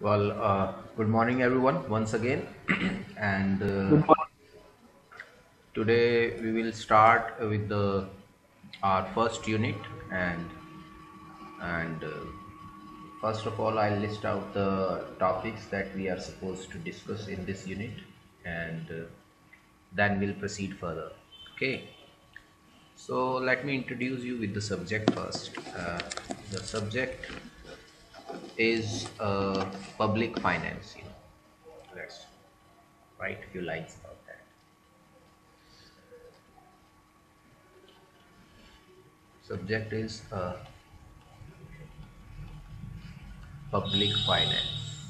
Well, good morning, everyone, once again. and Good morning. today we will start with our first unit. And first of all, I'll list out the topics that we are supposed to discuss in this unit, and then we'll proceed further. Okay. So let me introduce you with the subject first. The subject is public finance. Let's write a few lines about that. Subject is public finance.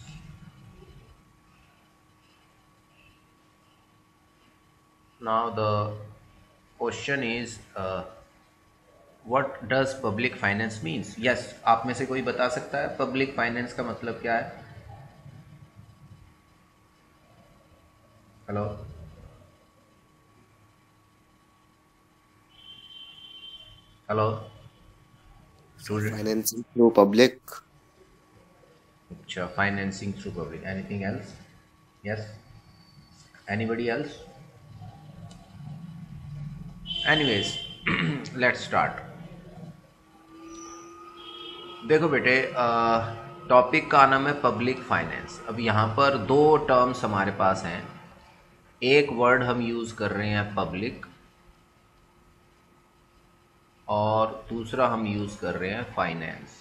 Now the question is, what does public finance means? Yes, आप में से कोई बता सकता है public finance का मतलब क्या है? Hello, hello student. Financing through public. अच्छा, financing through public. Anything else? Yes. Anybody else? Anyways, let's start. देखो बेटे, टॉपिक का नाम है पब्लिक फाइनेंस. अब यहाँ पर दो टर्म्स हमारे पास हैं. एक वर्ड हम यूज़ कर रहे हैं पब्लिक, और दूसरा हम यूज़ कर रहे हैं फाइनेंस.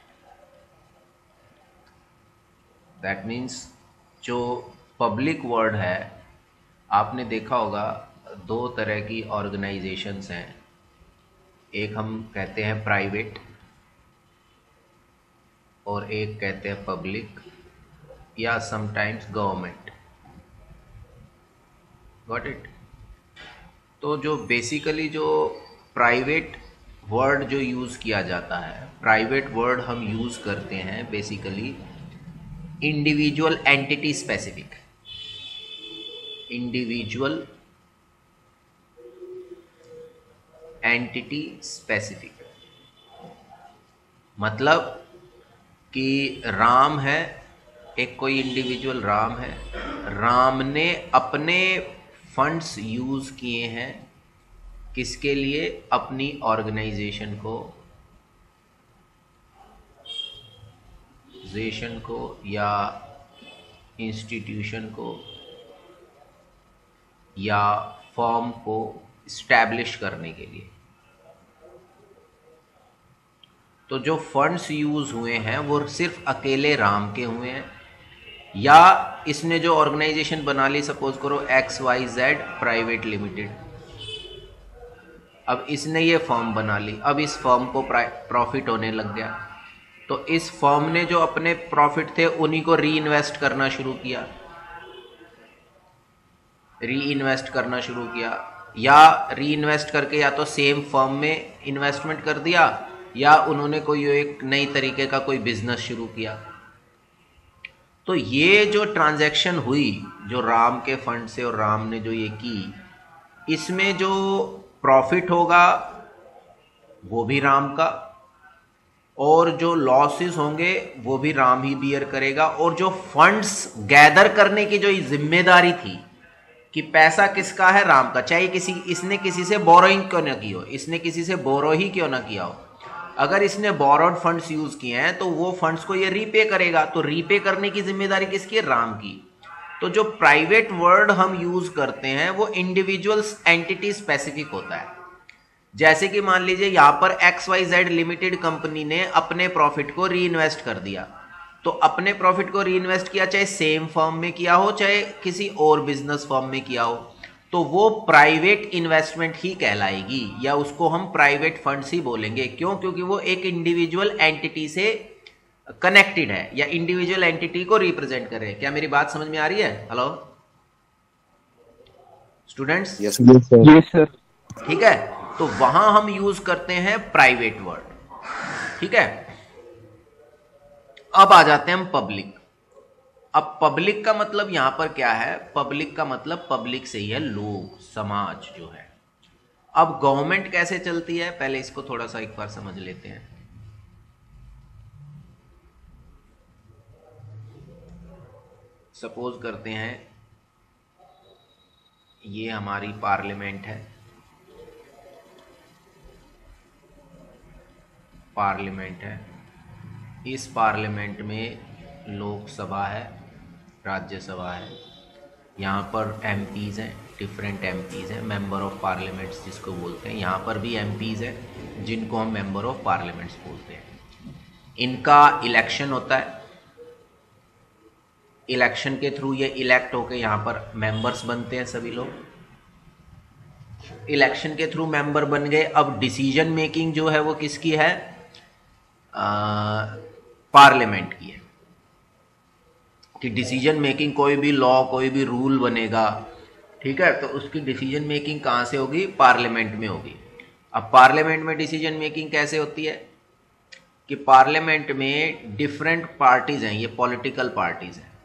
दैट मीन्स जो पब्लिक वर्ड है, आपने देखा होगा दो तरह की ऑर्गेनाइजेशंस हैं. एक हम कहते हैं प्राइवेट और एक कहते हैं पब्लिक या समटाइम्स गवर्नमेंट. Got it. तो जो बेसिकली जो प्राइवेट वर्ड जो यूज़ किया जाता है, प्राइवेट वर्ड हम यूज़ करते हैं basically individual entity specific. Individual entity specific मतलब कि राम है, एक कोई इंडिविजुअल राम है, राम ने अपने फंड्स यूज़ किए हैं किसके लिए? अपनी ऑर्गेनाइजेशन को या इंस्टीट्यूशन को या फॉर्म को इस्टेब्लिश करने के लिए. तो जो फंड्स यूज़ हुए हैं वो सिर्फ अकेले राम के हुए हैं, या इसने जो ऑर्गेनाइजेशन बना ली, सपोज करो XYZ प्राइवेट लिमिटेड. अब इसने ये फर्म बना ली, अब इस फर्म को प्रॉफिट होने लग गया, तो इस फर्म ने जो अपने प्रॉफिट थे उन्हीं को री इन्वेस्ट करना शुरू किया. या री इन्वेस्ट करके या तो सेम फर्म में इन्वेस्टमेंट कर दिया, या उन्होंने कोई एक नई तरीके का कोई बिजनेस शुरू किया. तो ये जो ट्रांजैक्शन हुई जो राम के फंड से और राम ने जो ये की, इसमें जो प्रॉफिट होगा वो भी राम का, और जो लॉसेस होंगे वो भी राम ही बियर करेगा. और जो फंड्स गैदर करने की जो जिम्मेदारी थी कि पैसा किसका है, राम का, चाहे इसने किसी से बोरोइंग क्यों ना की हो, इसने किसी से बोरो ही क्यों ना किया हो, अगर इसने बोरोड फंड्स यूज किए हैं तो वो फंड्स को ये रीपे करेगा. तो रीपे करने की जिम्मेदारी किसकी है? राम की. तो जो प्राइवेट वर्ड हम यूज करते हैं वो इंडिविजुअल एंटिटी स्पेसिफिक होता है. जैसे कि मान लीजिए यहां पर XYZ लिमिटेड कंपनी ने अपने प्रॉफिट को री इन्वेस्ट कर दिया. तो अपने प्रॉफिट को री इन्वेस्ट किया, चाहे सेम फर्म में किया हो चाहे किसी और बिजनेस फर्म में किया हो, तो वो प्राइवेट इन्वेस्टमेंट ही कहलाएगी, या उसको हम प्राइवेट फंड्स ही बोलेंगे. क्यों? क्योंकि वो एक इंडिविजुअल एंटिटी से कनेक्टेड है या इंडिविजुअल एंटिटी को रिप्रेजेंट कर रहे हैं. क्या मेरी बात समझ में आ रही है? Hello students. Yes. Yes, sir. ठीक है, तो वहां हम यूज करते हैं प्राइवेट वर्ड. ठीक है, अब आ जाते हैं हम पब्लिक. अब पब्लिक का मतलब यहां पर क्या है? पब्लिक का मतलब पब्लिक से ही है, लोग, समाज जो है. अब गवर्नमेंट कैसे चलती है, पहले इसको थोड़ा सा एक बार समझ लेते हैं. सपोज करते हैं ये हमारी पार्लियामेंट है, इस पार्लियामेंट में लोकसभा है, राज्यसभा है, यहाँ पर एमपीज़ हैं, डिफरेंट एमपीज़ हैं, मेंबर ऑफ पार्लियामेंट्स जिसको बोलते हैं। यहाँ पर भी एमपीज़ हैं जिनको हम मेंबर ऑफ पार्लियामेंट्स बोलते हैं। इनका इलेक्शन होता है, इलेक्शन के थ्रू ये इलेक्ट होके यहाँ पर मेंबर्स बनते हैं सभी लोग। इलेक्शन के थ्रू मेंबर बन गए। अब डिसीजन मेकिंग जो है वो किसकी है? पार्लियामेंट की है कि डिसीजन मेकिंग, कोई भी लॉ, कोई भी रूल बनेगा, ठीक है, तो उसकी डिसीजन मेकिंग कहाँ से होगी? पार्लियामेंट में होगी। अब पार्लियामेंट में डिसीजन मेकिंग कैसे होती है कि पार्लियामेंट में डिफरेंट पार्टीज हैं, ये पॉलिटिकल पार्टीज हैं।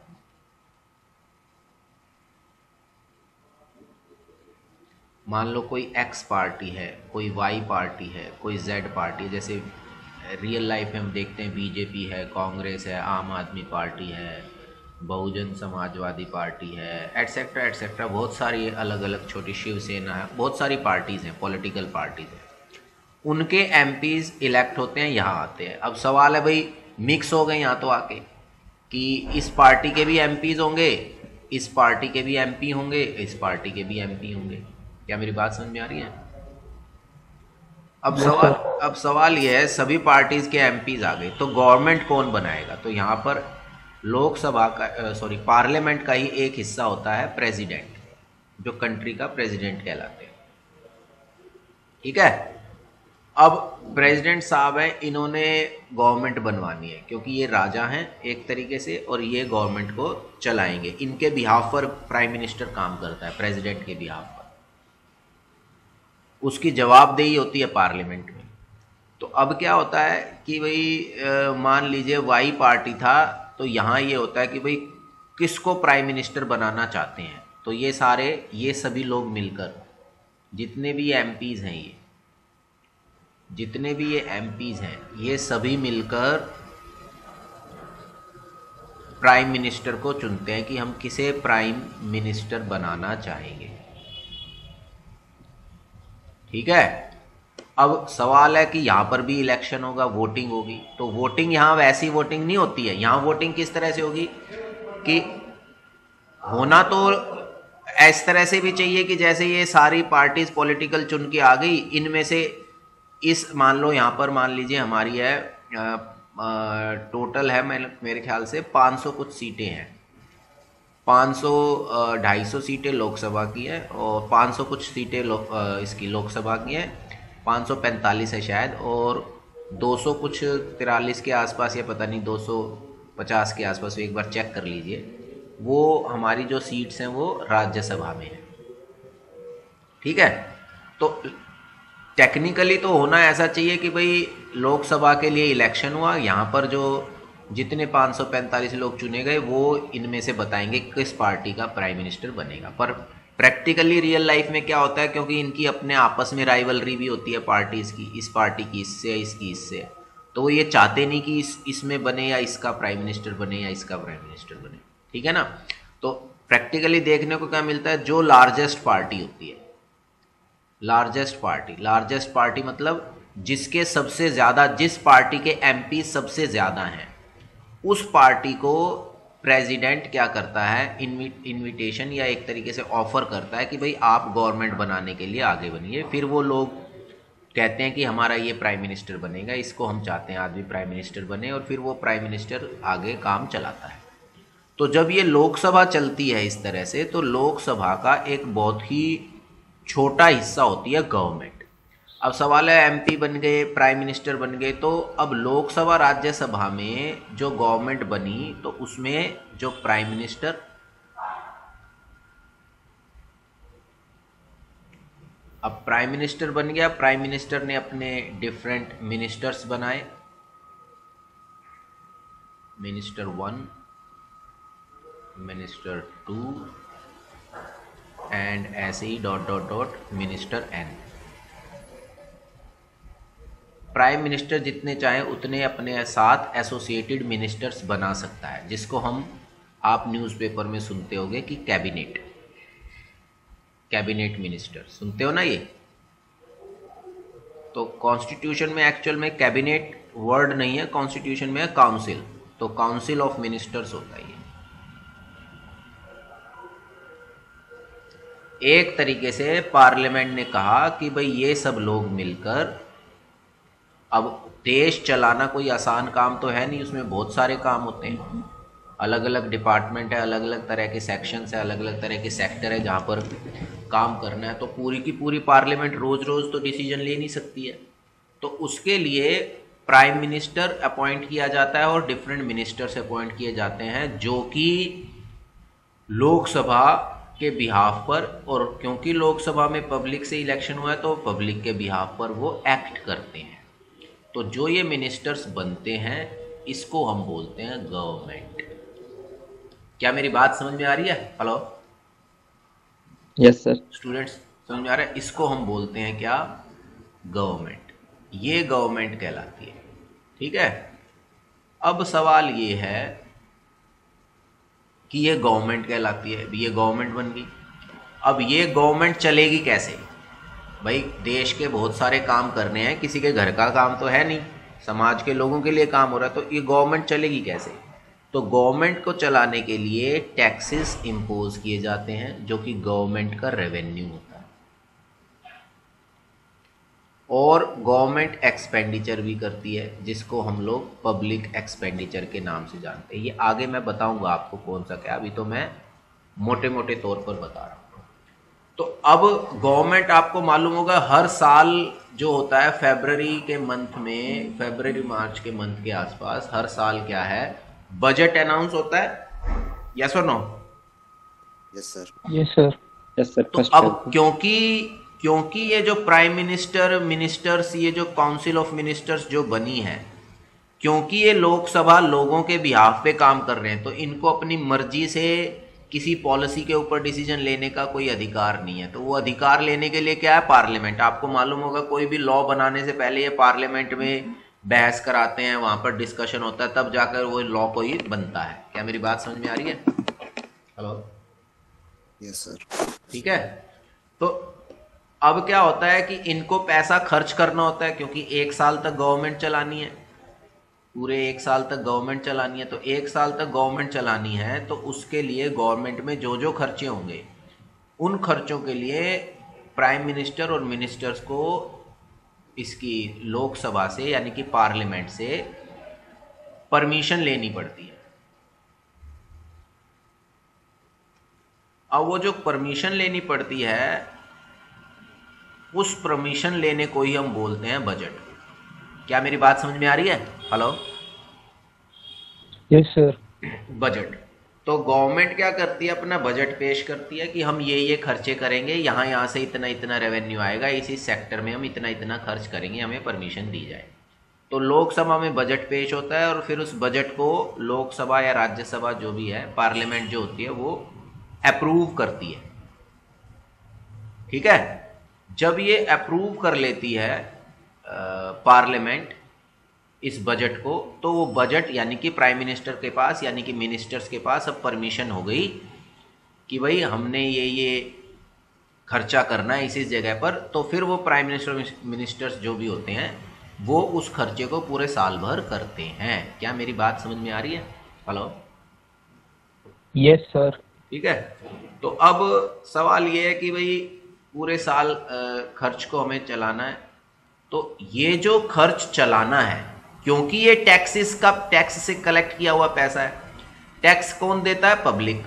मान लो कोई एक्स पार्टी है, कोई वाई पार्टी है, कोई जेड पार्टी है। जैसे रियल लाइफ में हम देखते हैं बीजेपी है, कांग्रेस है, आम आदमी पार्टी है, बहुजन समाजवादी पार्टी है, एटसेट्रा एटसेट्रा, बहुत सारी अलग अलग, छोटी शिवसेना है, बहुत सारी पार्टीज़ हैं, पॉलिटिकल पार्टीज़ हैं। उनके एमपीज़ इलेक्ट होते हैं, यहाँ आते हैं। अब सवाल है भाई, मिक्स हो गए यहाँ तो आके कि इस पार्टी के भी एमपीज़ होंगे, इस पार्टी के भी एमपी होंगे, इस पार्टी के भी एमपी होंगे। क्या मेरी बात समझ में आ रही है? अब सवाल यह है, सभी पार्टीज के एमपीज आ गए तो गवर्नमेंट कौन बनाएगा? तो यहाँ पर लोकसभा का पार्लियामेंट का ही एक हिस्सा होता है प्रेसिडेंट, जो कंट्री का प्रेसिडेंट कहलाते हैं। ठीक है, अब प्रेसिडेंट साहब हैं, इन्होंने गवर्नमेंट बनवानी है क्योंकि ये राजा हैं एक तरीके से, और ये गवर्नमेंट को चलाएंगे। इनके बिहाफ पर प्राइम मिनिस्टर काम करता है, प्रेसिडेंट के बिहाफ पर, उसकी जवाबदेही होती है पार्लियामेंट में। तो अब क्या होता है कि भाई मान लीजिए वाई पार्टी था, तो यहाँ ये होता है कि भाई किसको प्राइम मिनिस्टर बनाना चाहते हैं, तो ये सभी लोग मिलकर, जितने भी एमपीज़ हैं, ये सभी मिलकर प्राइम मिनिस्टर को चुनते हैं कि हम किसे प्राइम मिनिस्टर बनाना चाहेंगे। ठीक है, अब सवाल है कि यहाँ पर भी इलेक्शन होगा, वोटिंग होगी। तो वोटिंग यहाँ वैसी वोटिंग नहीं होती है। यहाँ वोटिंग किस तरह से होगी कि होना तो इस तरह से भी चाहिए कि जैसे ये सारी पार्टीज पॉलिटिकल चुन के आ गई, इनमें से मान लो यहाँ पर मान लीजिए हमारी है टोटल है मेरे ख्याल से 500 कुछ सीटें हैं, 250 सीटें लोकसभा की है और 500 कुछ सीटें इसकी लोकसभा की है, 545 है शायद, और 200 कुछ 43 के आसपास, या पता नहीं 250 के आसपास, एक बार चेक कर लीजिए, वो हमारी जो सीट्स हैं वो राज्यसभा में है। ठीक है, तो टेक्निकली तो होना ऐसा चाहिए कि भाई लोकसभा के लिए इलेक्शन हुआ, यहाँ पर जो जितने 545 लोग चुने गए वो इनमें से बताएंगे किस पार्टी का प्राइम मिनिस्टर बनेगा। पर प्रैक्टिकली रियल लाइफ में क्या होता है, क्योंकि इनकी अपने आपस में राइवलरी भी होती है पार्टीज़ की, इस पार्टी की इससे, इसकी इससे, तो वो ये चाहते नहीं कि इसमें बने या इसका प्राइम मिनिस्टर बने या इसका प्राइम मिनिस्टर बने। ठीक है ना? तो प्रैक्टिकली देखने को क्या मिलता है, जो लार्जेस्ट पार्टी होती है, लार्जेस्ट पार्टी मतलब जिसके सबसे ज़्यादा, जिस पार्टी के एमपी सबसे ज़्यादा हैं, उस पार्टी को प्रेसिडेंट क्या करता है, इनविटेशन या एक तरीके से ऑफर करता है कि भाई आप गवर्नमेंट बनाने के लिए आगे बनिए। फिर वो लोग कहते हैं कि हमारा ये प्राइम मिनिस्टर बनेगा, इसको हम चाहते हैं आदमी प्राइम मिनिस्टर बने, और फिर वो प्राइम मिनिस्टर आगे काम चलाता है। तो जब ये लोकसभा चलती है इस तरह से, तो लोकसभा का एक बहुत ही छोटा हिस्सा होती है गवर्नमेंट। अब सवाल है, एमपी बन गए, प्राइम मिनिस्टर बन गए, तो अब लोकसभा राज्यसभा में जो गवर्नमेंट बनी, तो उसमें जो प्राइम मिनिस्टर, अब प्राइम मिनिस्टर बन गया, प्राइम मिनिस्टर ने अपने डिफरेंट मिनिस्टर्स बनाए, मिनिस्टर 1, मिनिस्टर 2 एंड ऐसे ही ... मिनिस्टर n। प्राइम मिनिस्टर जितने चाहे उतने अपने साथ एसोसिएटेड मिनिस्टर्स बना सकता है, जिसको हम आप न्यूज़पेपर में सुनते होंगे कि कैबिनेट मिनिस्टर, सुनते हो ना ये। तो कॉन्स्टिट्यूशन में एक्चुअल में कैबिनेट वर्ड नहीं है, कॉन्स्टिट्यूशन में है काउंसिल, तो काउंसिल ऑफ मिनिस्टर्स होता है ये। एक तरीके से पार्लियामेंट ने कहा कि भाई ये सब लोग मिलकर, अब देश चलाना कोई आसान काम तो है नहीं, उसमें बहुत सारे काम होते हैं, अलग अलग डिपार्टमेंट है, अलग अलग तरह के सेक्शंस है, अलग अलग तरह के सेक्टर है जहाँ पर काम करना है। तो पूरी की पूरी पार्लियामेंट रोज़ रोज़ तो डिसीजन ले नहीं सकती है, तो उसके लिए प्राइम मिनिस्टर अपॉइंट किया जाता है और डिफरेंट मिनिस्टर्स अपॉइंट किए जाते हैं जो कि लोकसभा के बिहाफ पर, और क्योंकि लोकसभा में पब्लिक से इलेक्शन हुआ है तो पब्लिक के बिहाफ पर वो एक्ट करते हैं। तो जो ये मिनिस्टर्स बनते हैं इसको हम बोलते हैं गवर्नमेंट। क्या मेरी बात समझ में आ रही है? Hello, yes sir. स्टूडेंट्स समझ में आ रहा है? इसको हम बोलते हैं क्या? गवर्नमेंट। ये गवर्नमेंट कहलाती है, ठीक है। अब सवाल ये है कि ये गवर्नमेंट कहलाती है, ये गवर्नमेंट बन गई, अब ये गवर्नमेंट चलेगी कैसे? भाई देश के बहुत सारे काम करने हैं, किसी के घर का काम तो है नहीं, समाज के लोगों के लिए काम हो रहा है, तो ये गवर्नमेंट चलेगी कैसे? तो गवर्नमेंट को चलाने के लिए टैक्सेस इम्पोज किए जाते हैं जो कि गवर्नमेंट का रेवेन्यू होता है, और गवर्नमेंट एक्सपेंडिचर भी करती है जिसको हम लोग पब्लिक एक्सपेंडिचर के नाम से जानते हैं। ये आगे मैं बताऊंगा आपको कौन सा क्या, अभी तो मैं मोटे मोटे तौर पर बता रहा हूँ। तो अब गवर्नमेंट आपको मालूम होगा हर साल जो होता है फरवरी के मंथ में, फरवरी मार्च के मंथ के आसपास हर साल क्या है, बजट अनाउंस होता है, यस और no? Yes sir. Yes sir. Yes sir. तो अब क्योंकि ये जो प्राइम मिनिस्टर, मिनिस्टर्स, ये जो काउंसिल ऑफ मिनिस्टर्स जो बनी है, क्योंकि ये लोकसभा लोगों के बिहाफ पे काम कर रहे हैं, तो इनको अपनी मर्जी से किसी पॉलिसी के ऊपर डिसीजन लेने का कोई अधिकार नहीं है। तो वो अधिकार लेने के लिए क्या है? पार्लियामेंट। आपको मालूम होगा कोई भी लॉ बनाने से पहले ये पार्लियामेंट में बहस कराते हैं, वहां पर डिस्कशन होता है, तब जाकर वो लॉ कोई बनता है। क्या मेरी बात समझ में आ रही है? Hello, yes sir. ठीक है। तो अब क्या होता है कि इनको पैसा खर्च करना होता है, क्योंकि एक साल तक गवर्नमेंट चलानी है, पूरे एक साल तक गवर्नमेंट चलानी है। तो एक साल तक गवर्नमेंट चलानी है तो उसके लिए गवर्नमेंट में जो जो खर्चे होंगे उन खर्चों के लिए प्राइम मिनिस्टर और मिनिस्टर्स को इसकी लोकसभा से यानी कि पार्लियामेंट से परमिशन लेनी पड़ती है। अब वो जो परमिशन लेनी पड़ती है, उस परमिशन लेने को ही हम बोलते हैं बजट। क्या मेरी बात समझ में आ रही है? Hello, yes sir. बजट। तो गवर्नमेंट क्या करती है? अपना बजट पेश करती है कि हम ये खर्चे करेंगे, यहाँ से इतना इतना रेवेन्यू आएगा, इसी सेक्टर में हम इतना इतना खर्च करेंगे, हमें परमिशन दी जाए। तो लोकसभा में बजट पेश होता है और फिर उस बजट को लोकसभा या राज्यसभा जो भी है, पार्लियामेंट जो होती है, वो अप्रूव करती है, ठीक है। जब ये अप्रूव कर लेती है पार्लियामेंट इस बजट को, तो वो बजट यानी कि प्राइम मिनिस्टर के पास यानी कि मिनिस्टर्स के पास अब परमिशन हो गई कि भाई हमने ये खर्चा करना है इसी जगह पर। तो फिर वो प्राइम मिनिस्टर मिनिस्टर्स जो भी होते हैं वो उस खर्चे को पूरे साल भर करते हैं। क्या मेरी बात समझ में आ रही है? Hello, yes sir. ठीक है। तो अब सवाल ये है कि भाई पूरे साल खर्च को हमें चलाना है, तो ये जो खर्च चलाना है, क्योंकि ये टैक्स से कलेक्ट किया हुआ पैसा है, टैक्स कौन देता है? पब्लिक।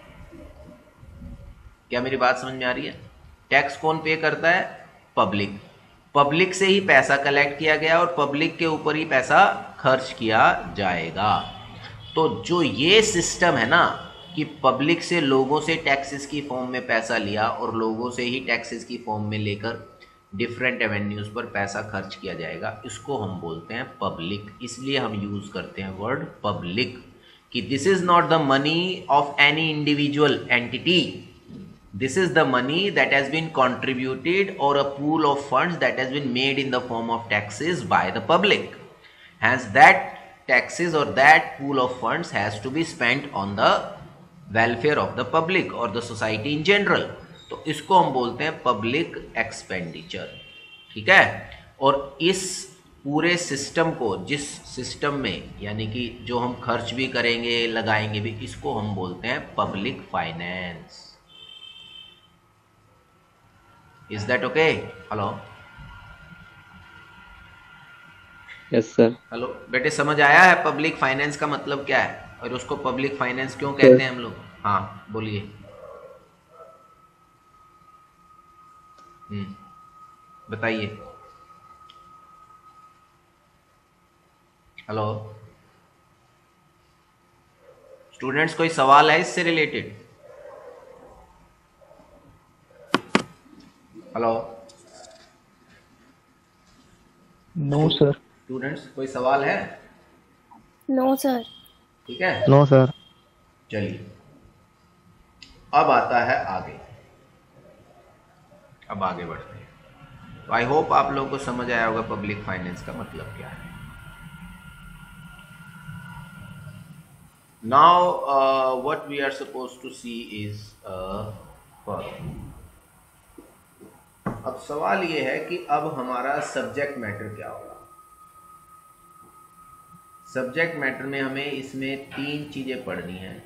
क्या मेरी बात समझ में आ रही है? टैक्स कौन पे करता है? पब्लिक। पब्लिक से ही पैसा कलेक्ट किया गया और पब्लिक के ऊपर ही पैसा खर्च किया जाएगा। तो जो ये सिस्टम है ना कि पब्लिक से, लोगों से टैक्सेस की फॉर्म में पैसा लिया और लोगों से ही टैक्सेस की फॉर्म में लेकर डिफरेंट एवेन्यूज़ पर पैसा खर्च किया जाएगा, इसको हम बोलते हैं पब्लिक। इसलिए हम यूज़ करते हैं वर्ड पब्लिक कि this is not the money of any individual entity, this is the money that has been contributed or a pool of funds that has been made in the form of taxes by the public. Hence that taxes or that pool of funds has to be spent on the welfare of the public और the society in general, तो इसको हम बोलते हैं public expenditure. ठीक है, और इस पूरे सिस्टम को, जिस सिस्टम में यानी कि जो हम खर्च भी करेंगे लगाएंगे भी, इसको हम बोलते हैं public finance. Is that okay? Hello yes sir. Hello बेटे, समझ आया है पब्लिक फाइनेंस का मतलब क्या है और उसको पब्लिक फाइनेंस क्यों कहते हैं हम लोग? हाँ बोलिए। बताइए। हेलो स्टूडेंट्स, कोई सवाल है इससे related? Hello no sir. Students, कोई सवाल है? No sir. ठीक है, नो सर। चलिए अब आता है आगे, अब आगे बढ़ते हैं। तो आई होप आप लोगों को समझ आया होगा पब्लिक फाइनेंस का मतलब क्या है। Now what we are suppose to see is अब सवाल ये है कि अब हमारा सब्जेक्ट मैटर क्या होगा। सब्जेक्ट मैटर में हमें इसमें 3 चीजें पढ़नी हैं।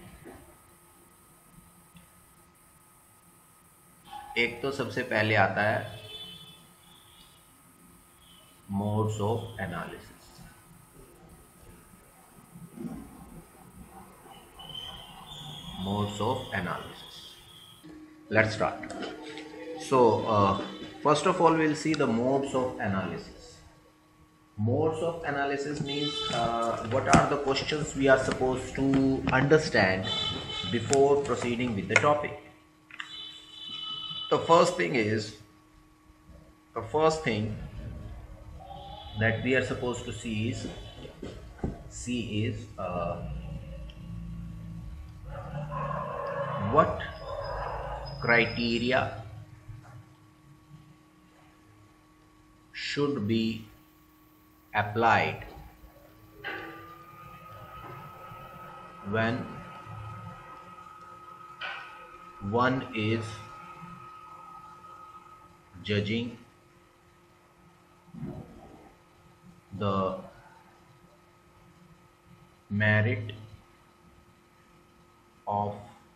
एक तो सबसे पहले आता है modes of analysis. Modes of analysis, let's start. So first of all we'll see the modes of analysis. Modes of analysis means what are the questions we are supposed to understand before proceeding with the topic. The first thing that we are supposed to see is what criteria should be applied when one is judging the merit of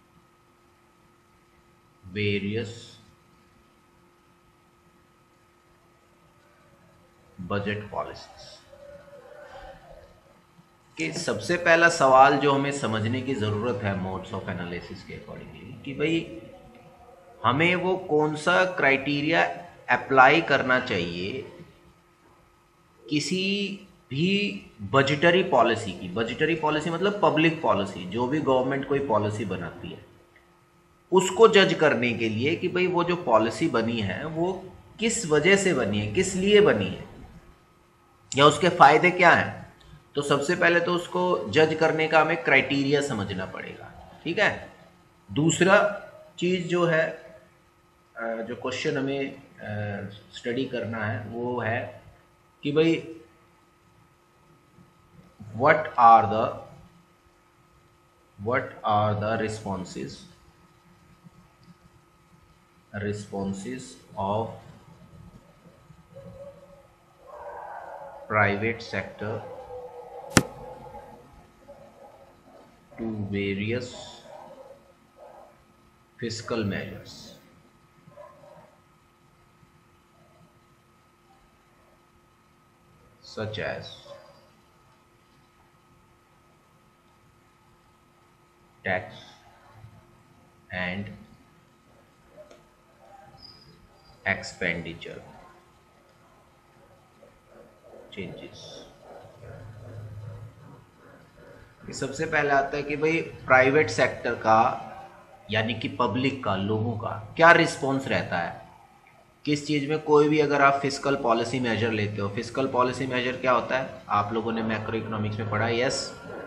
various budget policies. कि सबसे पहला सवाल जो हमें समझने की ज़रूरत है मोड्स ऑफ एनालिसिस के अकॉर्डिंगली, कि भाई हमें वो कौन सा क्राइटेरिया अप्लाई करना चाहिए किसी भी बजटरी पॉलिसी की। बजटरी पॉलिसी मतलब पब्लिक पॉलिसी, जो भी गवर्नमेंट कोई पॉलिसी बनाती है उसको जज करने के लिए कि भाई वो जो पॉलिसी बनी है वो किस वजह से बनी है, किस लिए बनी है, या उसके फायदे क्या हैं। तो सबसे पहले तो उसको जज करने का हमें क्राइटेरिया समझना पड़ेगा। ठीक है, दूसरा चीज जो है, जो क्वेश्चन हमें स्टडी करना है वो है कि भाई what are the responses of private sector to various fiscal measures, such as tax and expenditure changes। सबसे पहले आता है कि भाई प्राइवेट सेक्टर का यानी कि पब्लिक का, लोगों का क्या रिस्पॉन्स रहता है किस चीज़ में। कोई भी अगर आप फिस्कल पॉलिसी मेजर लेते हो, फिस्कल पॉलिसी मेजर क्या होता है, आप लोगों ने मैक्रो इकोनॉमिक्स में पढ़ा है। यस,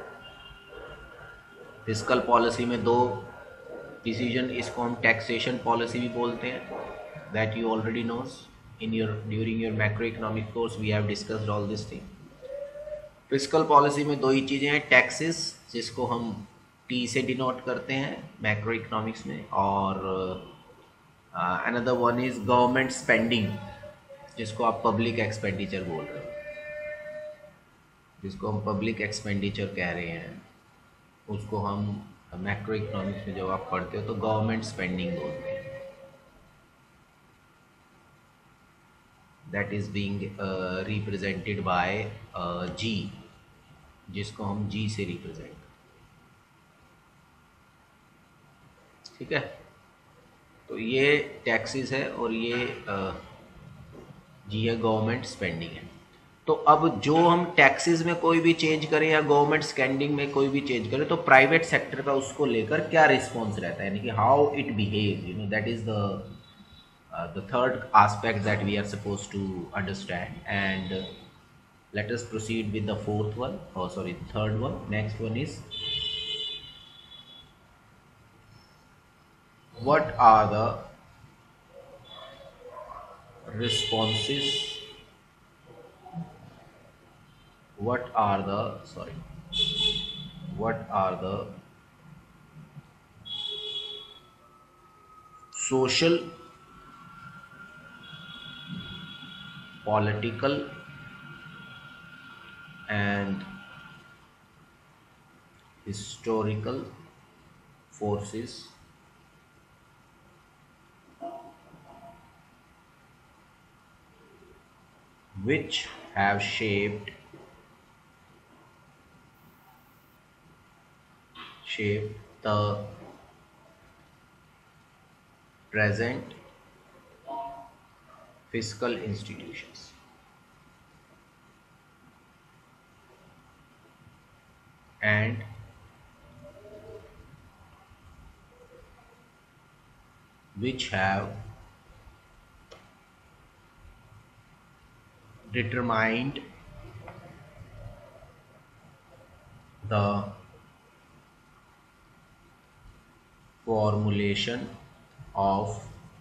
फिस्कल पॉलिसी में 2 डिसीजन, इसको हम टैक्सेशन पॉलिसी भी बोलते हैं, that you already knows during your macroeconomic course we have discussed all this thing। Fiscal policy में 2 ही चीज़ें हैं, टैक्सेस जिसको हम टी से डिनोट करते हैं मैक्रो इकोनॉमिक्स में, और another one is government spending, जिसको आप पब्लिक एक्सपेंडिचर बोल रहे हो, जिसको हम पब्लिक एक्सपेंडिचर कह रहे हैं, उसको हम मैक्रो इकोनॉमिक्स में जब आप पढ़ते हो तो गवर्नमेंट स्पेंडिंग बोलते हैं। That is being represented by G, जिसको हम जी से रिप्रेजेंट, ठीक है। तो ये टैक्सेस है और ये जी है गवर्नमेंट स्पेंडिंग है। तो अब जो हम टैक्सेस में कोई भी चेंज करें या गवर्नमेंट स्पेंडिंग में कोई भी चेंज करें तो प्राइवेट सेक्टर का उसको लेकर क्या रिस्पॉन्स रहता है, यानी कि how it behave, you know, that is the third aspect that we are supposed to understand. And let us proceed with the fourth one, oh sorry, the third one. Next one is, what are the responses, what are the social, political and historical forces which have shaped the present fiscal institutions, and which have determined the formulation of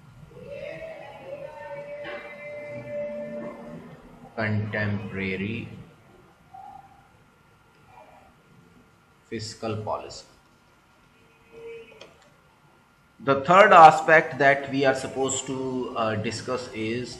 contemporary fiscal policy. The third aspect that we are supposed to discuss is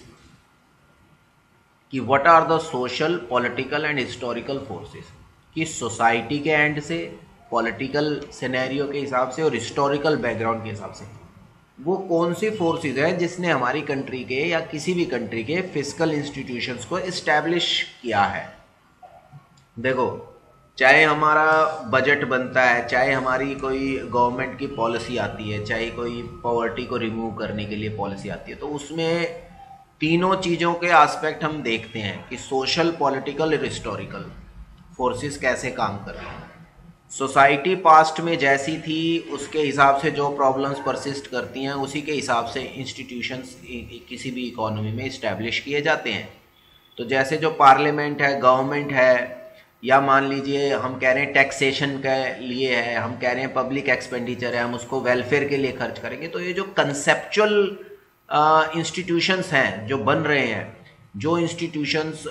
कि what are the social, political and historical forces, कि society के end से, political scenario के हिसाब से और historical background के हिसाब से वो कौन सी फोर्सेस है जिसने हमारी कंट्री के या किसी भी कंट्री के फिस्कल इंस्टीट्यूशंस को इस्टेब्लिश किया है। देखो, चाहे हमारा बजट बनता है, चाहे हमारी कोई गवर्नमेंट की पॉलिसी आती है, चाहे कोई पॉवर्टी को रिमूव करने के लिए पॉलिसी आती है, तो उसमें तीनों चीज़ों के एस्पेक्ट हम देखते हैं कि सोशल, पॉलिटिकल और हिस्टोरिकल फोर्सेस कैसे काम कर रहे हैं। सोसाइटी पास्ट में जैसी थी उसके हिसाब से जो प्रॉब्लम्स परसिस्ट करती हैं उसी के हिसाब से इंस्टीट्यूशंस किसी भी इकोनॉमी में इस्टेब्लिश किए जाते हैं। तो जैसे जो पार्लियामेंट है, गवर्नमेंट है, या मान लीजिए हम कह रहे हैं टैक्सेशन के लिए है, हम कह रहे हैं पब्लिक एक्सपेंडिचर है, हम उसको वेलफेयर के लिए खर्च करेंगे। तो ये जो कंसेप्चुअल इंस्टीट्यूशंस हैं जो बन रहे हैं, जो इंस्टीट्यूशंस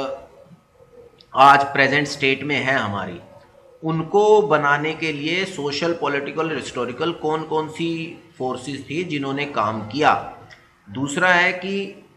आज प्रेजेंट स्टेट में हैं हमारी, उनको बनाने के लिए सोशल, पॉलिटिकल, हिस्टोरिकल कौन कौन सी फोर्सेस थी जिन्होंने काम किया। दूसरा है कि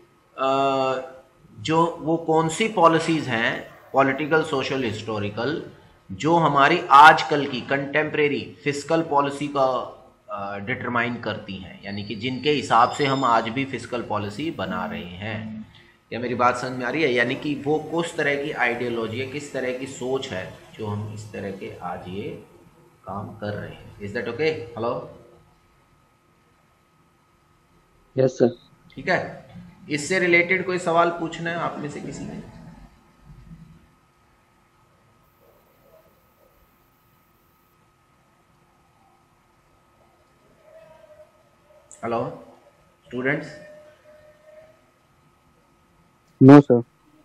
जो वो कौन सी पॉलिसीज़ हैं, पॉलिटिकल, सोशल, हिस्टोरिकल, जो हमारी आजकल की कंटेम्प्रेरी फिस्कल पॉलिसी का डिटरमाइन करती हैं, यानी कि जिनके हिसाब से हम आज भी फिस्कल पॉलिसी बना रहे हैं। क्या मेरी बात समझ में आ रही है? यानी कि वो किस तरह की आइडियोलॉजी है, किस तरह की सोच है जो हम इस तरह के आज ये काम कर रहे हैं। Is that okay? Hello, yes sir. ठीक है, इससे रिलेटेड कोई सवाल पूछना है आप में से किसी ने? Hello students? No sir.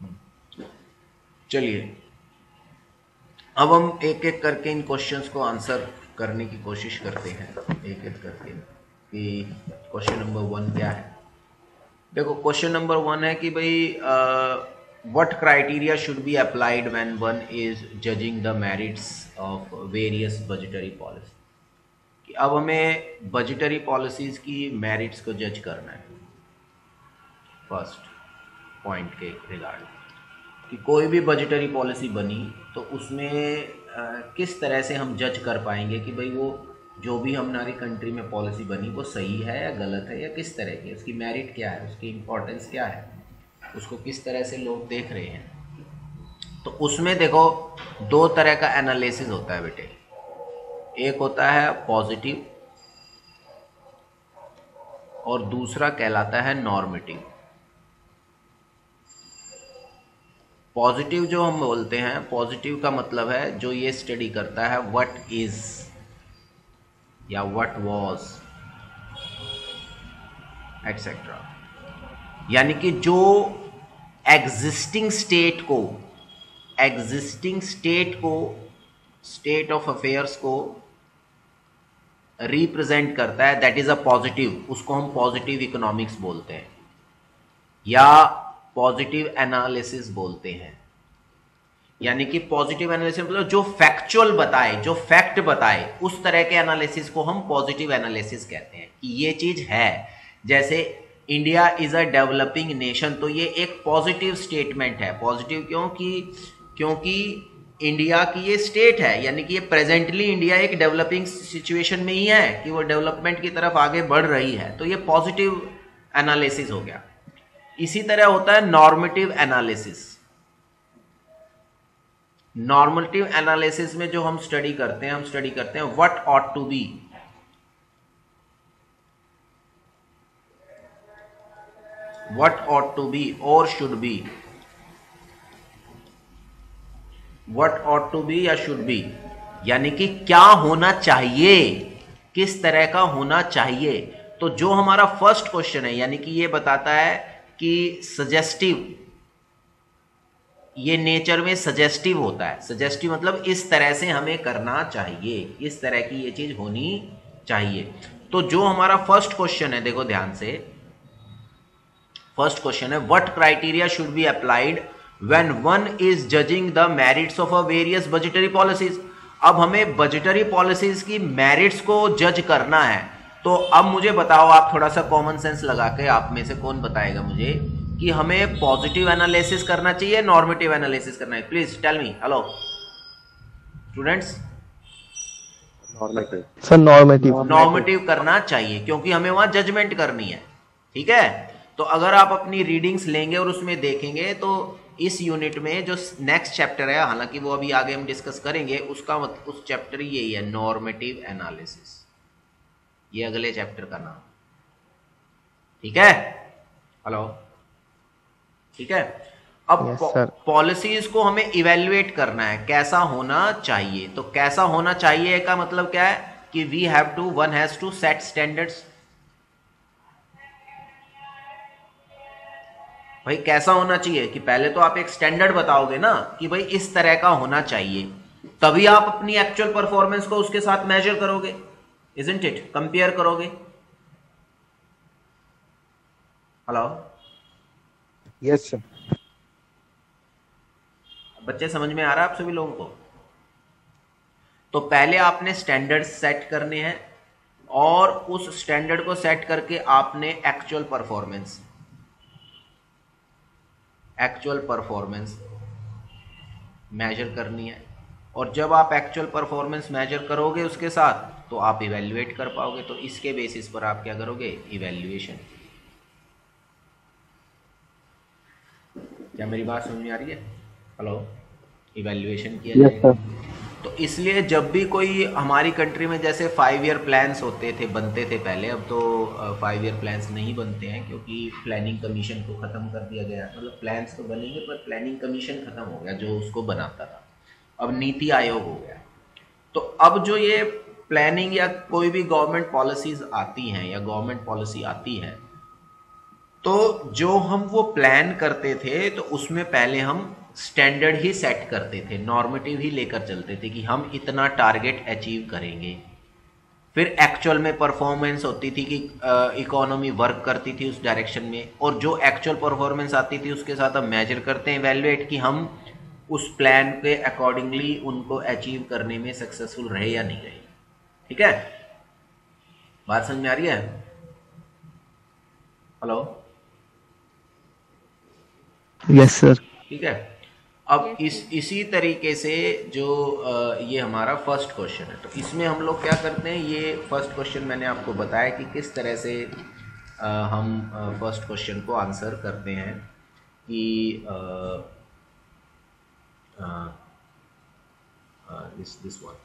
चलिए, अब हम एक एक करके इन क्वेश्चंस को आंसर करने की कोशिश करते हैं, एक एक करके, कि क्वेश्चन नंबर 1 क्या है। देखो, क्वेश्चन नंबर 1 है कि भाई what criteria should be applied when one is judging the merits of various budgetary policy? कि अब हमें budgetary policies की merits को जज करना है फर्स्ट पॉइंट के रिगार्ड, कि कोई भी budgetary policy बनी तो उसमें किस तरह से हम जज कर पाएंगे कि भाई वो जो भी हमारी कंट्री में पॉलिसी बनी वो सही है या गलत है या किस तरह की, उसकी मेरिट क्या है, उसकी इम्पोर्टेंस क्या है, उसको किस तरह से लोग देख रहे हैं। तो उसमें देखो दो तरह का एनालिसिस होता है बेटे, एक होता है पॉजिटिव और दूसरा कहलाता है नॉर्मेटिव। पॉजिटिव जो हम बोलते हैं, पॉजिटिव का मतलब है जो ये स्टडी करता है व्हाट इज या व्हाट वाज एक्सेट्रा, यानी कि जो एग्जिस्टिंग स्टेट ऑफ अफेयर्स को रिप्रेजेंट करता है, दैट इज अ पॉजिटिव, उसको हम पॉजिटिव इकोनॉमिक्स बोलते हैं या पॉजिटिव एनालिसिस बोलते हैं। यानी कि पॉजिटिव एनालिसिस मतलब जो फैक्चुअल बताए, जो फैक्ट बताए, उस तरह के एनालिसिस को हम पॉजिटिव एनालिसिस कहते हैं कि ये चीज है। जैसे India is a developing nation, तो ये एक पॉजिटिव स्टेटमेंट है। पॉजिटिव क्योंकि इंडिया की ये स्टेट है, यानी कि ये प्रेजेंटली इंडिया एक डेवलपिंग सिचुएशन में ही है कि वो डेवलपमेंट की तरफ आगे बढ़ रही है, तो ये पॉजिटिव एनालिसिस हो गया। इसी तरह होता है नॉर्मेटिव एनालिसिस। नॉर्मेटिव एनालिसिस में जो हम स्टडी करते हैं what ought to be, what ought to be or should be, what ought to be या should be, यानी कि क्या होना चाहिए, किस तरह का होना चाहिए। तो जो हमारा फर्स्ट क्वेश्चन है, यानी कि ये बताता है कि सजेस्टिव, ये नेचर में सजेस्टिव होता है। सजेस्टिव मतलब इस तरह से हमें करना चाहिए, इस तरह की ये चीज होनी चाहिए। तो जो हमारा फर्स्ट क्वेश्चन है, देखो ध्यान से, फर्स्ट क्वेश्चन है what criteria should be applied when one is judging the merits of a various budgetary policies. अब हमें बजटरी पॉलिसीज की मेरिट्स को जज करना है। तो अब मुझे बताओ, आप थोड़ा सा कॉमन सेंस लगा के, आप में से कौन बताएगा मुझे कि हमें पॉजिटिव एनालिसिस करना चाहिए, नॉर्मेटिव एनालिसिस करना है? Please tell me. Hello students, normative करना चाहिए क्योंकि हमें वहां जजमेंट करनी है। ठीक है, तो अगर आप अपनी रीडिंग्स लेंगे और उसमें देखेंगे तो इस यूनिट में जो नेक्स्ट चैप्टर है, हालांकि वो अभी आगे हम डिस्कस करेंगे, उसका उस चैप्टर यही है, नॉर्मेटिव एनालिसिस। ये अगले चैप्टर का नाम। ठीक है, हेलो, ठीक है। अब पॉलिसीज को हमें इवेल्युएट करना है, कैसा होना चाहिए। तो कैसा होना चाहिए का मतलब क्या है कि one has to set standards. भाई कैसा होना चाहिए कि पहले तो आप एक स्टैंडर्ड बताओगे ना कि भाई इस तरह का होना चाहिए, तभी आप अपनी एक्चुअल परफॉर्मेंस को उसके साथ मेजर करोगे, इजंट इट, कंपेयर करोगे। Hello, yes sir. बच्चे समझ में आ रहा है आप सभी लोगों को? तो पहले आपने स्टैंडर्ड सेट करने हैं और उस स्टैंडर्ड को सेट करके आपने एक्चुअल परफॉर्मेंस मेजर करनी है। और जब आप एक्चुअल परफॉर्मेंस मेजर करोगे उसके साथ, तो आप इवेल्युएट कर पाओगे। तो इसके बेसिस पर आप क्या करोगे? इवेल्युएशन। क्या मेरी बात समझ में आ रही है? हेलो, इवेल्युएशन किया जाएगा। तो इसलिए जब भी कोई हमारी कंट्री में जैसे 5 ईयर प्लान्स होते थे, बनते थे पहले, अब तो 5 ईयर प्लान्स नहीं बनते हैं क्योंकि प्लानिंग कमीशन को ख़त्म कर दिया गया। मतलब प्लान्स तो बनेंगे पर प्लानिंग कमीशन ख़त्म हो गया जो उसको बनाता था, अब नीति आयोग हो गया। तो अब जो ये प्लानिंग या कोई भी गवर्नमेंट पॉलिसीज आती हैं या गवर्नमेंट पॉलिसी आती है, तो जो हम वो प्लान करते थे तो उसमें पहले हम स्टैंडर्ड ही सेट करते थे, नॉर्मेटिव ही लेकर चलते थे कि हम इतना टारगेट अचीव करेंगे। फिर एक्चुअल में परफॉर्मेंस होती थी कि इकोनॉमी वर्क करती थी उस डायरेक्शन में, और जो एक्चुअल परफॉर्मेंस आती थी उसके साथ हम मेजर करते हैं इवैल्यूएट कि हम उस प्लान के अकॉर्डिंगली उनको अचीव करने में सक्सेसफुल रहे या नहीं रहे। ठीक है, बात समझ में आ रही है? Hello, yes sir. ठीक है। अब इसी तरीके से जो ये हमारा फर्स्ट क्वेश्चन है, तो इसमें हम लोग क्या करते हैं, ये फर्स्ट क्वेश्चन मैंने आपको बताया कि किस तरह से हम फर्स्ट क्वेश्चन को आंसर करते हैं कि दिस वन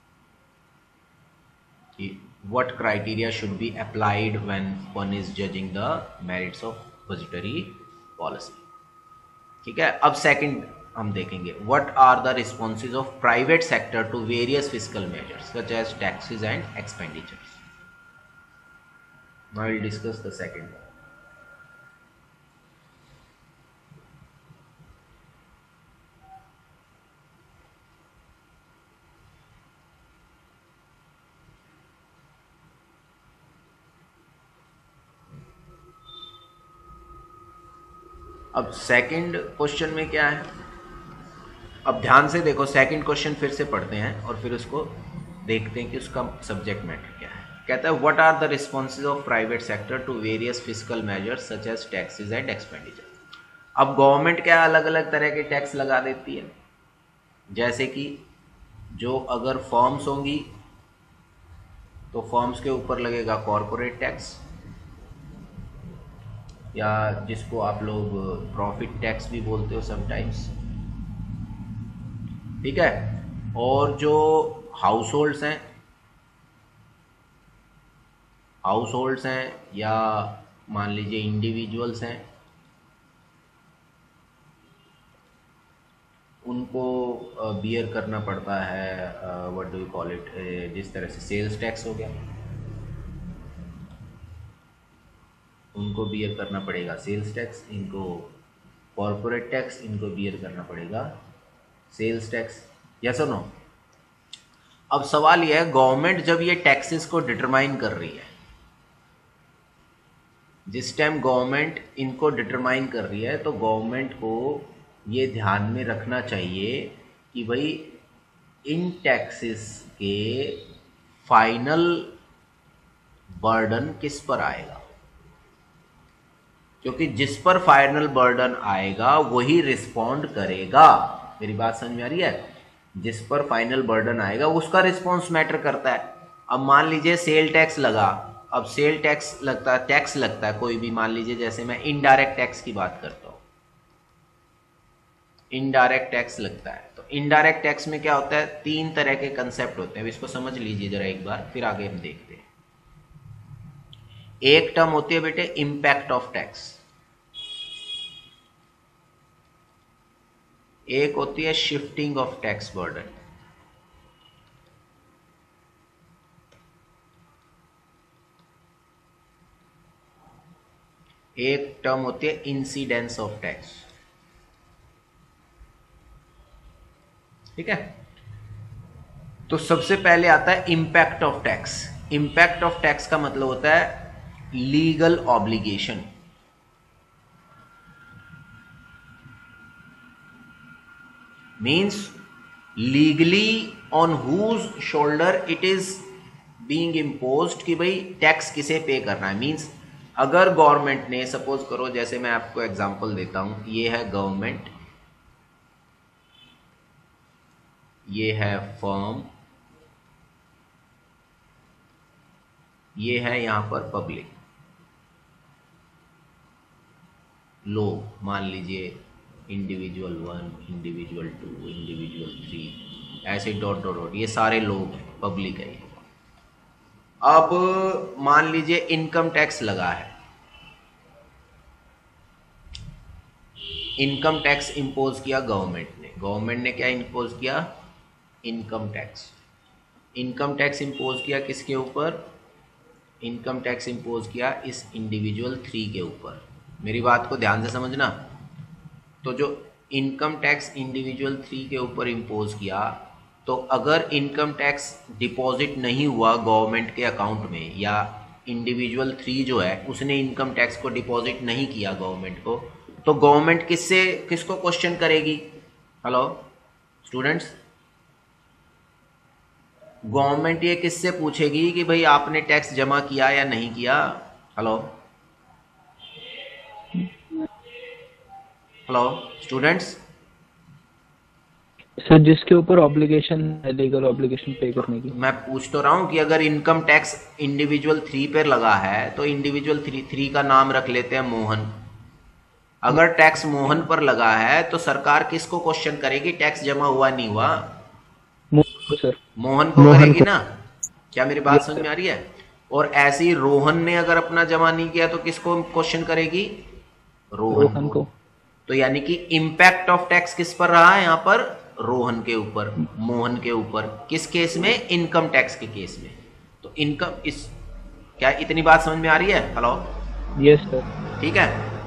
कि what criteria should be applied when one is judging the merits of budgetary policy। ठीक है, अब सेकंड हम देखेंगे what are the responses of private sector to various fiscal measures such as taxes and expenditures। Now we'll discuss the second one। अब second question में क्या है, अब ध्यान से देखो, सेकंड क्वेश्चन फिर से पढ़ते हैं और फिर उसको देखते हैं कि उसका सब्जेक्ट मैटर क्या है। कहता है what are the responses of private sector to various fiscal measures such as taxes and expenditure. अब गवर्नमेंट क्या अलग अलग तरह के टैक्स लगा देती है, जैसे कि जो अगर फर्म्स होंगी तो फर्म्स के ऊपर लगेगा कॉरपोरेट टैक्स, या जिसको आप लोग प्रॉफिट टैक्स भी बोलते हो समटाइम्स। ठीक है, और जो हाउस होल्ड्स हैं या मान लीजिए इंडिविजुअल्स हैं, उनको बियर करना पड़ता है what do you call it, जिस तरह से सेल्स टैक्स हो गया, उनको बियर करना पड़ेगा सेल्स टैक्स, इनको कॉरपोरेट टैक्स, इनको बियर करना पड़ेगा सेल्स टैक्स। यस और नो? अब सवाल यह है, गवर्नमेंट जब ये टैक्सेस को डिटरमाइन कर रही है, जिस टाइम गवर्नमेंट इनको डिटरमाइन कर रही है, तो गवर्नमेंट को ये ध्यान में रखना चाहिए कि भाई इन टैक्सेस के फाइनल बर्डन किस पर आएगा, क्योंकि जिस पर फाइनल बर्डन आएगा वही रिस्पॉन्ड करेगा। मेरी बात समझ में आ रही है? जिस पर फाइनल बर्डन आएगा उसका रिस्पॉन्स मैटर करता है। अब मान लीजिए सेल टैक्स लगा, अब सेल टैक्स लगता है, टैक्स लगता है कोई भी, मान लीजिए जैसे मैं इनडायरेक्ट टैक्स की बात करता हूँ, इनडायरेक्ट टैक्स लगता है, तो इनडायरेक्ट टैक्स में क्या होता है, तीन तरह के कंसेप्ट होते हैं। अब इसको समझ लीजिए जरा एक बार, फिर आगे हम देखते हैं। एक टर्म होती है बेटे इंपैक्ट ऑफ टैक्स, एक होती है शिफ्टिंग ऑफ टैक्स बर्डन, एक टर्म होती है इंसिडेंस ऑफ टैक्स। ठीक है, तो सबसे पहले आता है impact of tax. Impact of tax का मतलब होता है legal obligation. Means legally on whose shoulder it is being imposed, कि भाई टैक्स किसे पे करना है। मीन्स अगर गवर्नमेंट ने, सपोज करो, जैसे मैं आपको एग्जांपल देता हूं, ये है गवर्नमेंट, ये है फर्म, ये है यहां पर पब्लिक, लोग, मान लीजिए इंडिविजुअल 1, इंडिविजुअल 2, इंडिविजुअल 3, ऐसे डॉट डॉट डॉट, ये सारे लोग पब्लिक है। अब मान लीजिए इनकम टैक्स लगा है, इनकम टैक्स इंपोज किया गवर्नमेंट ने क्या इंपोज किया, income tax. Income tax impose किया किसके ऊपर, इनकम टैक्स इंपोज किया इस इंडिविजुअल 3 के ऊपर। मेरी बात को ध्यान से समझना, तो जो इनकम टैक्स इंडिविजुअल 3 के ऊपर इंपोज किया, तो अगर इनकम टैक्स डिपॉजिट नहीं हुआ गवर्नमेंट के अकाउंट में, या इंडिविजुअल 3 जो है उसने इनकम टैक्स को डिपॉजिट नहीं किया गवर्नमेंट को, तो गवर्नमेंट किसको क्वेश्चन करेगी? हेलो स्टूडेंट्स, गवर्नमेंट ये किससे पूछेगी कि भाई आपने टैक्स जमा किया या नहीं किया? हेलो हेलो स्टूडेंट्स, सर जिसके ऊपर ऑब्लिगेशन है, लीगल ऑब्लिगेशन पे करने की। मैं पूछ तो रहा हूं कि अगर इनकम टैक्स इंडिविजुअल 3 पर लगा है तो इंडिविजुअल 3 का नाम रख लेते हैं मोहन। अगर टैक्स मोहन पर लगा है तो सरकार किसको क्वेश्चन करेगी? टैक्स जमा हुआ नहीं हुआ? सर मोहन को करेगी ना। क्या मेरी बात समझ में आ रही है? और ऐसे ही रोहन ने अगर अपना जमा नहीं किया तो किसको क्वेश्चन करेगी? रोहन को। तो यानी कि इम्पैक्ट ऑफ टैक्स किस पर रहा है यहाँ पर? रोहन के ऊपर, मोहन के ऊपर। किस केस में? इनकम टैक्स के केस में। तो इनकम इस क्या इतनी बात समझ में आ रही है? Hello yes sir. ठीक है,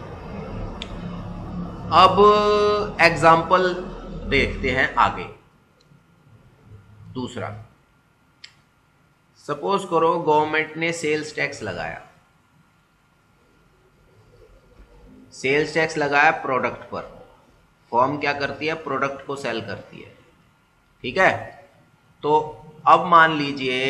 अब एग्जाम्पल देखते हैं आगे। दूसरा, सपोज करो गवर्नमेंट ने सेल्स टैक्स लगाया। सेल्स टैक्स लगाया प्रोडक्ट पर। फर्म क्या करती है? प्रोडक्ट को सेल करती है, ठीक है। तो अब मान लीजिए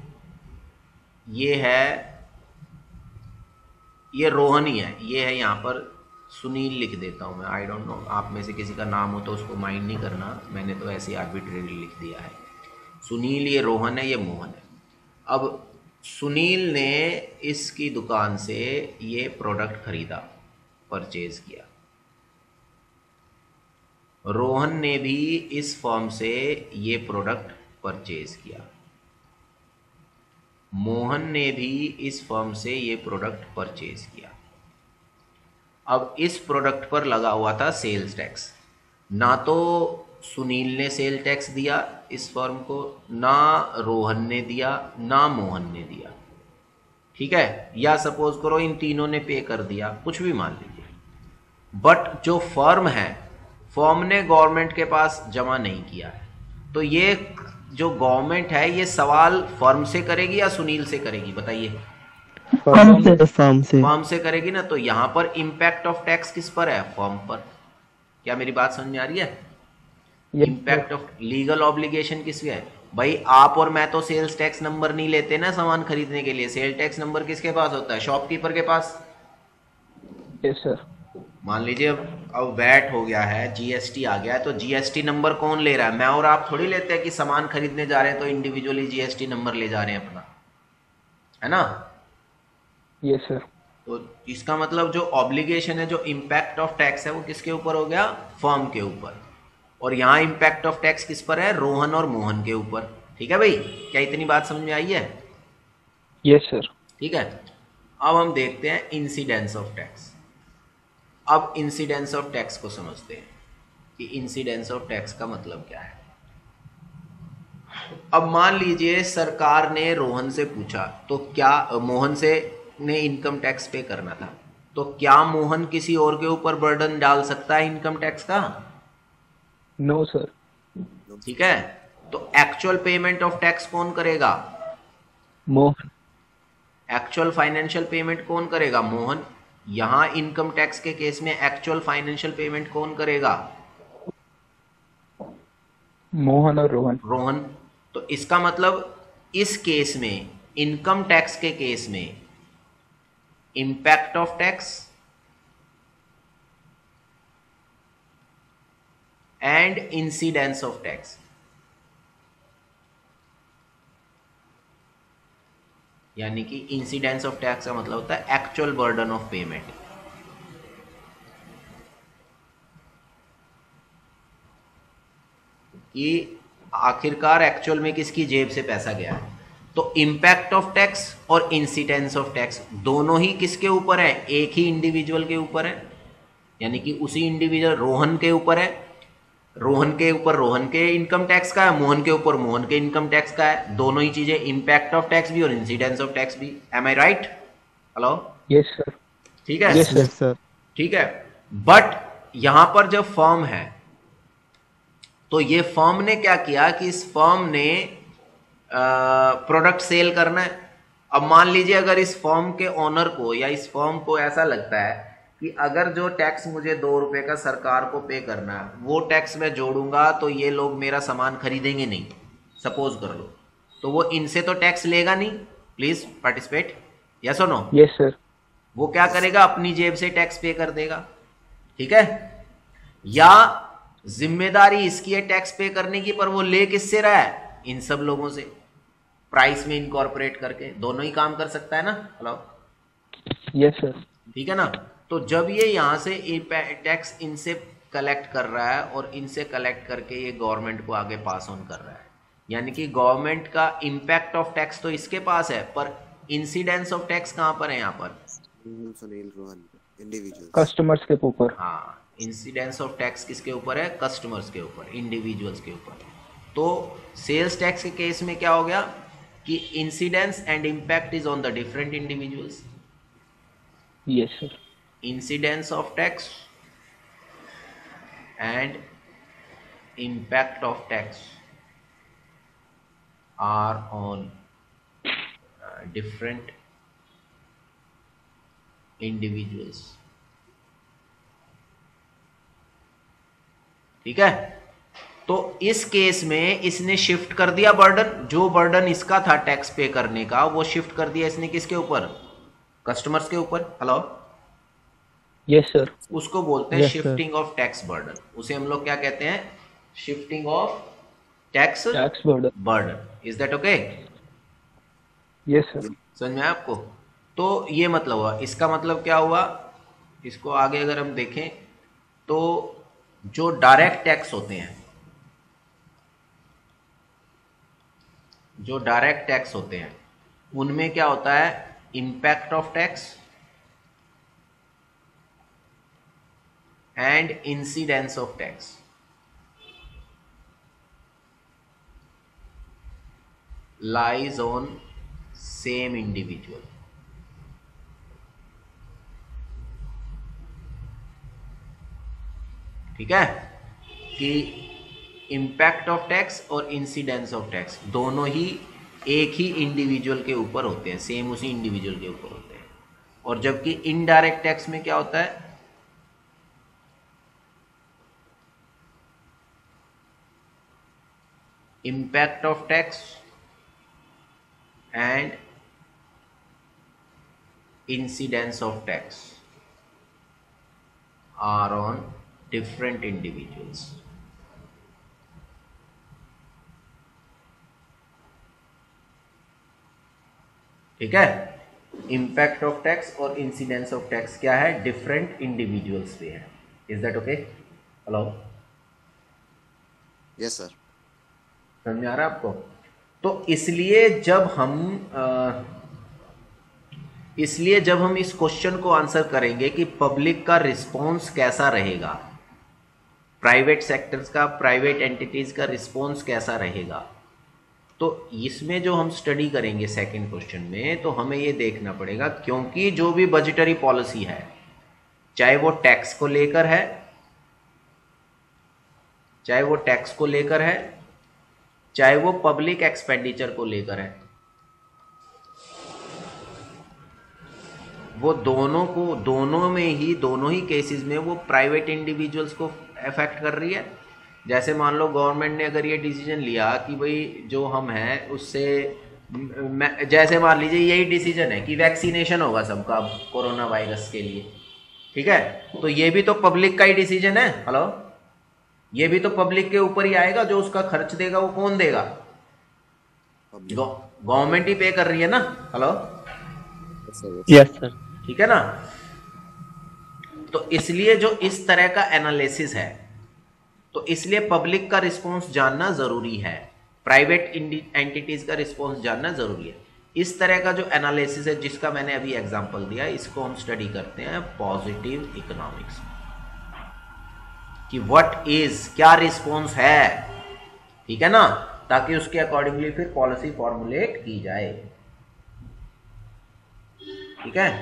ये रोहन ही है, ये है यहां पर सुनील लिख देता हूं मैं, आई डोंट नो आप में से किसी का नाम हो तो उसको माइंड नहीं करना, मैंने तो ऐसे आर्बिट्रेरी लिख दिया है। सुनील, ये रोहन है, ये मोहन है। अब सुनील ने इसकी दुकान से ये प्रोडक्ट खरीदा, परचेज किया। रोहन ने भी इस फर्म से ये प्रोडक्ट परचेज किया। मोहन ने भी इस फर्म से ये प्रोडक्ट परचेज किया। अब इस प्रोडक्ट पर लगा हुआ था सेल्स टैक्स। ना तो सुनील ने सेल टैक्स दिया इस फर्म को, ना रोहन ने दिया, ना मोहन ने दिया, ठीक है। या सपोज करो इन तीनों ने पे कर दिया, कुछ भी मान लीजिए। बट जो फर्म है, फर्म ने गवर्नमेंट के पास जमा नहीं किया है। तो ये जो गवर्नमेंट है ये सवाल फर्म से करेगी या सुनील से करेगी? बताइए। फर्म से करेगी ना। तो यहां पर इंपैक्ट ऑफ टैक्स किस पर है? फर्म पर। क्या मेरी बात समझ में आ रही है? इंपैक्ट ऑफ लीगल ऑब्लिगेशन किस पे है? भाई आप और मैं तो सेल्स टैक्स नंबर नहीं लेते ना सामान खरीदने के लिए। सेल टैक्स नंबर किसके पास होता है? शॉपकीपर के पास। Yes sir. मान लीजिए अब वैट हो गया है, जीएसटी आ गया है, तो जीएसटी नंबर कौन ले रहा है? मैं और आप थोड़ी लेते हैं कि सामान खरीदने जा रहे हैं तो इंडिविजुअली जीएसटी नंबर ले जा रहे हैं अपना, है ना? Yes sir. तो इसका मतलब जो ऑब्लिगेशन है, जो इम्पैक्ट ऑफ टैक्स है, वो किसके ऊपर हो गया? फर्म के ऊपर। और यहाँ इम्पैक्ट ऑफ टैक्स किस पर है? रोहन और मोहन के ऊपर। ठीक है भाई, क्या इतनी बात समझ में आई है? Yes sir. ठीक है, अब हम देखते हैं इंसिडेंस ऑफ टैक्स। अब इंसिडेंस ऑफ टैक्स को समझते हैं कि इंसिडेंस ऑफ टैक्स का मतलब क्या है। अब मान लीजिए सरकार ने रोहन से पूछा, तो क्या मोहन से ने इनकम टैक्स पे करना था, तो क्या मोहन किसी और के ऊपर बर्डन डाल सकता है इनकम टैक्स का? No sir. ठीक है, तो एक्चुअल पेमेंट ऑफ टैक्स कौन करेगा? मोहन। एक्चुअल फाइनेंशियल पेमेंट कौन करेगा? मोहन। यहां इनकम टैक्स के केस में एक्चुअल फाइनेंशियल पेमेंट कौन करेगा? मोहन और रोहन। रोहन। तो इसका मतलब इस केस में, इनकम टैक्स के केस में, impact of tax and incidence of tax, यानी कि इंसिडेंस ऑफ टैक्स का मतलब होता है एक्चुअल बर्डन ऑफ पेमेंट। कि आखिरकार एक्चुअल में किसकी जेब से पैसा गया है। तो इंपैक्ट ऑफ टैक्स और इंसिडेंस ऑफ टैक्स दोनों ही किसके ऊपर है? एक ही इंडिविजुअल के ऊपर है, यानी कि उसी इंडिविजुअल रोहन के ऊपर है। रोहन के ऊपर रोहन के इनकम टैक्स का है, मोहन के ऊपर मोहन के इनकम टैक्स का है। दोनों ही चीजें, इंपैक्ट ऑफ टैक्स भी और इंसिडेंस ऑफ टैक्स भी। Am I right? Hello? Yes sir. ठीक है, यस सर। ठीक है। बट यहां पर जब फर्म है तो ये फर्म ने क्या किया कि इस फर्म ने प्रोडक्ट सेल करना है। अब मान लीजिए अगर इस फर्म के ओनर को या इस फर्म को ऐसा लगता है कि अगर जो टैक्स मुझे 2 रुपए का सरकार को पे करना है वो टैक्स मैं जोड़ूंगा तो ये लोग मेरा सामान खरीदेंगे नहीं, सपोज कर लो, तो वो इनसे तो टैक्स लेगा नहीं। प्लीज पार्टिसिपेट, यस और नो? Yes sir. वो क्या करेगा, अपनी जेब से टैक्स पे कर देगा, ठीक है। या जिम्मेदारी इसकी है टैक्स पे करने की, पर वो ले किससे रहा है, इन सब लोगों से, प्राइस में इनकॉर्पोरेट करके। दोनों ही काम कर सकता है ना। Hello, yes sir. ठीक है ना। तो जब ये यहां से टैक्स इनसे कलेक्ट कर रहा है और इनसे कलेक्ट करके ये गवर्नमेंट को आगे पास ऑन कर रहा है, यानी कि गवर्नमेंट का इंपैक्ट ऑफ टैक्स तो इसके पास है, पर इंसिडेंस ऑफ टैक्स कहां पर है, यहां पर कस्टमर्स के ऊपर। हाँ, इंसिडेंस ऑफ टैक्स किसके ऊपर है, कस्टमर्स के ऊपर, इंडिविजुअल्स के ऊपर। तो सेल्स टैक्स के केस में क्या हो गया कि incidence and impact is on the different individuals. Yes sir. Incidence of tax and impact of tax are on different individuals, ठीक है। तो इस केस में इसने शिफ्ट कर दिया बर्डन, जो बर्डन इसका था टैक्स पे करने का वो शिफ्ट कर दिया इसने किसके ऊपर, कस्टमर्स के ऊपर। Hello, yes sir. उसको बोलते हैं शिफ्टिंग ऑफ टैक्स बर्डन। उसे हम लोग क्या कहते हैं, shifting of tax burden. Is that okay? Yes sir. समझ में आया आपको? तो ये मतलब हुआ। इसका मतलब क्या हुआ, इसको आगे अगर हम देखें तो जो डायरेक्ट टैक्स होते हैं, जो डायरेक्ट टैक्स होते हैं उनमें क्या होता है, impact of tax and incidence of tax. lies on same individual, ठीक है, कि इम्पैक्ट ऑफ टैक्स और इंसिडेंस ऑफ टैक्स दोनों ही एक ही इंडिविजुअल के ऊपर होते हैं, सेम उसी इंडिविजुअल के ऊपर होते हैं। और जबकि इनडायरेक्ट टैक्स में क्या होता है, impact of tax and incidence of tax are on different individuals, ठीक है। इम्पैक्ट ऑफ टैक्स और इंसिडेंस ऑफ टैक्स क्या है, डिफरेंट इंडिविजुअल्स पे है। Is that okay? Hello, yes sir. समझ में आ रहा है आपको? तो इसलिए जब हम इस क्वेश्चन को आंसर करेंगे कि पब्लिक का रिस्पॉन्स कैसा रहेगा, प्राइवेट सेक्टर्स का, प्राइवेट एंटिटीज का रिस्पॉन्स कैसा रहेगा, तो इसमें जो हम स्टडी करेंगे सेकंड क्वेश्चन में, तो हमें ये देखना पड़ेगा, क्योंकि जो भी बजटरी पॉलिसी है, चाहे वो टैक्स को लेकर है, चाहे वो टैक्स को लेकर है, चाहे वो पब्लिक एक्सपेंडिचर को लेकर है, वो दोनों ही केसेस में वो प्राइवेट इंडिविजुअल्स को अफेक्ट कर रही है। जैसे मान लो गवर्नमेंट ने अगर ये डिसीजन लिया कि भाई जो हम हैं उससे, जैसे मान लीजिए यही डिसीजन है कि वैक्सीनेशन होगा सबका कोरोना वायरस के लिए, ठीक है, तो ये भी तो पब्लिक का ही डिसीजन है। हेलो, ये भी तो पब्लिक के ऊपर ही आएगा, जो उसका खर्च देगा वो कौन देगा, गवर्नमेंट ही पे कर रही है ना। Hello, yes sir. ठीक है ना। तो इसलिए जो इस तरह का एनालिसिस है, तो इसलिए पब्लिक का रिस्पॉन्स जानना जरूरी है, प्राइवेट एंटिटीज का रिस्पॉन्स जानना जरूरी है। इस तरह का जो एनालिसिस है जिसका मैंने अभी एग्जांपल दिया, इसको हम स्टडी करते हैं पॉजिटिव इकोनॉमिक्स, कि व्हाट इज, क्या रिस्पॉन्स है, ठीक है ना, ताकि उसके अकॉर्डिंगली फिर पॉलिसी फॉर्मुलेट की जाए, ठीक है।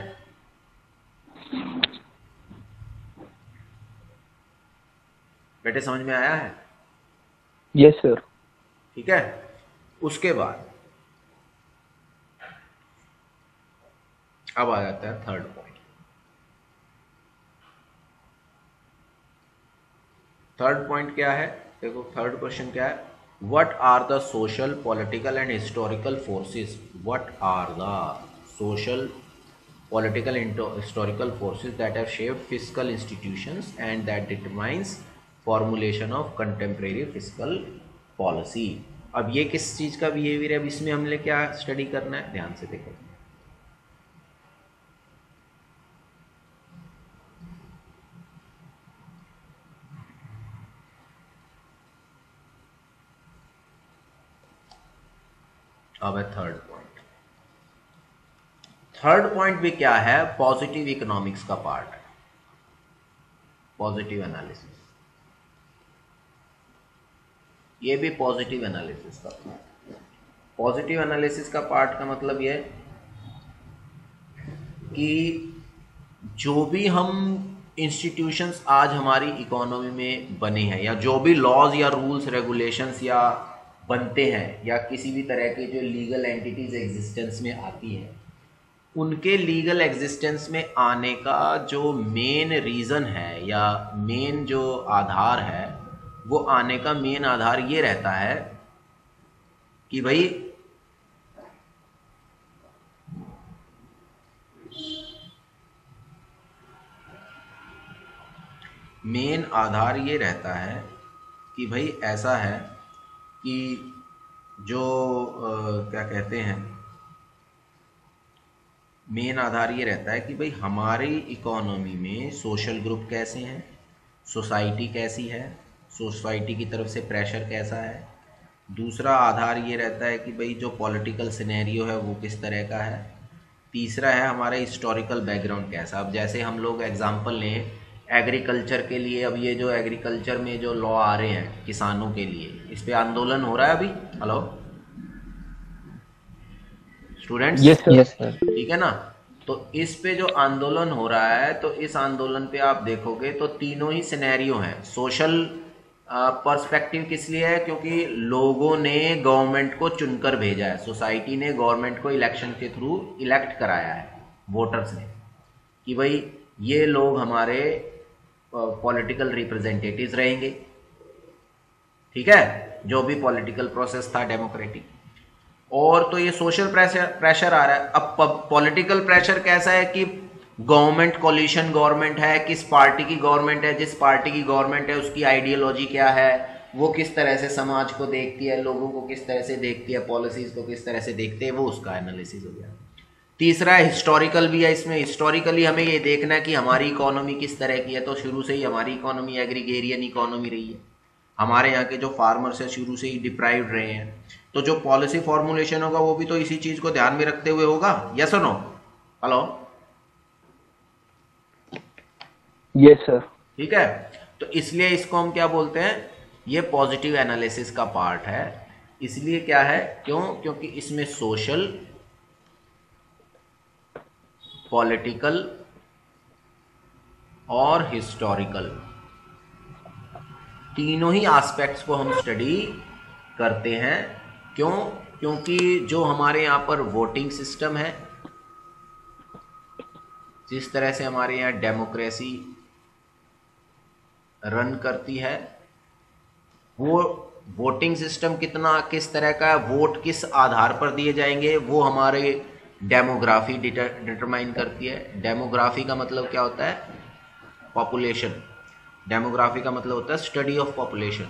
बेटे समझ में आया है? Yes, sir. ठीक है, उसके बाद अब आ जाता है थर्ड पॉइंट। थर्ड पॉइंट क्या है, देखो थर्ड क्वेश्चन क्या है, what are the social political and historical forces, what are the social political and historical forces that have shaped fiscal institutions and that determines formulation of contemporary fiscal policy। अब ये किस चीज़ का behaviour है, अब इसमें हमने क्या स्टडी करना है, ध्यान से देखो। अब है थर्ड पॉइंट। थर्ड पॉइंट भी क्या है, पॉजिटिव इकोनॉमिक्स का पार्ट है, पॉजिटिव एनालिसिस। ये भी पॉजिटिव एनालिसिस का पार्ट। पॉजिटिव एनालिसिस का पार्ट का मतलब ये कि जो भी हम इंस्टीट्यूशंस आज हमारी इकोनॉमी में बने हैं, या जो भी लॉज या रूल्स रेगुलेशंस या बनते हैं, या किसी भी तरह के जो लीगल एंटिटीज एग्जिस्टेंस में आती हैं, उनके लीगल एग्जिस्टेंस में आने का जो मेन रीज़न है या मेन जो आधार है, वो आने का मेन आधार ये रहता है कि भाई मेन आधार ये रहता है कि भाई ऐसा है कि जो क्या कहते हैं, मेन आधार ये रहता है कि भाई हमारी इकोनॉमी में सोशल ग्रुप कैसे हैं, सोसाइटी कैसी है, सोसाइटी की तरफ से प्रेशर कैसा है। दूसरा आधार ये रहता है कि भाई जो पॉलिटिकल सिनेरियो है वो किस तरह का है। तीसरा है हमारा हिस्टोरिकल बैकग्राउंड कैसा। अब जैसे हम लोग एग्जांपल लें एग्रीकल्चर के लिए, अब ये जो एग्रीकल्चर में जो लॉ आ रहे हैं किसानों के लिए, इस पे आंदोलन हो रहा है अभी। Hello students. Yes, sir. ठीक है ना, तो इस पे जो आंदोलन हो रहा है, तो इस आंदोलन पे आप देखोगे तो तीनों ही सिनेरियो हैं। सोशल पर्सपेक्टिव किस लिए है, क्योंकि लोगों ने गवर्नमेंट को चुनकर भेजा है, सोसाइटी ने गवर्नमेंट को इलेक्शन के थ्रू इलेक्ट कराया है, वोटर्स ने, कि भाई ये लोग हमारे पॉलिटिकल रिप्रेजेंटेटिव्स रहेंगे। ठीक है, जो भी पॉलिटिकल प्रोसेस था डेमोक्रेटिक। और तो ये सोशल प्रेशर आ रहा है। अब पॉलिटिकल प्रेशर कैसा है कि गवर्नमेंट कोलिशन गवर्नमेंट है, किस पार्टी की गवर्नमेंट है, जिस पार्टी की गवर्नमेंट है उसकी आइडियोलॉजी क्या है, वो किस तरह से समाज को देखती है, लोगों को किस तरह से देखती है, पॉलिसीज को किस तरह से देखते हैं, वो उसका एनालिसिस हो गया। तीसरा हिस्टोरिकल भी है। इसमें हिस्टोरिकली हमें ये देखना है कि हमारी इकोनॉमी किस तरह की है। तो शुरू से ही हमारी इकोनॉमी एग्रीगेरियन इकोनॉमी रही है, हमारे यहाँ के जो फार्मर्स हैं शुरू से ही डिप्राइव्ड रहे हैं। तो जो पॉलिसी फॉर्मुलेशन होगा वो भी तो इसी चीज को ध्यान में रखते हुए होगा। यस और नो? Hello, yes sir. ठीक है, तो इसलिए इसको हम क्या बोलते हैं, ये पॉजिटिव एनालिसिस का पार्ट है। इसलिए क्या है, क्योंकि इसमें सोशल, पॉलिटिकल और हिस्टोरिकल तीनों ही एस्पेक्ट्स को हम स्टडी करते हैं। क्योंकि जो हमारे यहाँ पर वोटिंग सिस्टम है, जिस तरह से हमारे यहाँ डेमोक्रेसी रन करती है, वो वोटिंग सिस्टम किस तरह का है, वोट किस आधार पर दिए जाएंगे, वो हमारे डेमोग्राफी डिटरमाइन करती है। डेमोग्राफी का मतलब क्या होता है, पॉपुलेशन। डेमोग्राफी का मतलब होता है स्टडी ऑफ पॉपुलेशन।